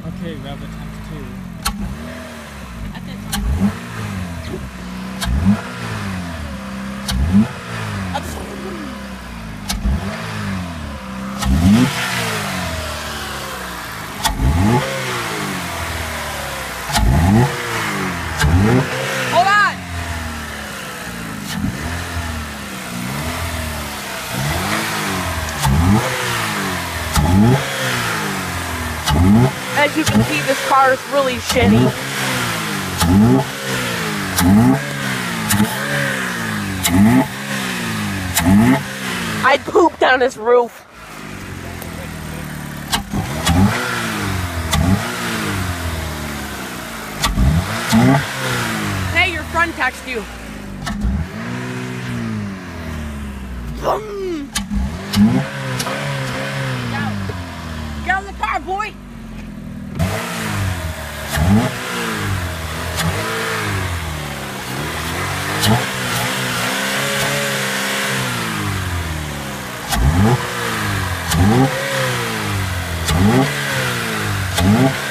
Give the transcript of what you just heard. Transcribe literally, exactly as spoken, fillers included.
Okay, grab the times two. At that time. Hold on! As you can see, this car is really shitty. I pooped on his roof. Hey, your friend texted you. Boom. Get out. Get out of the car, boy. Mm-hmm.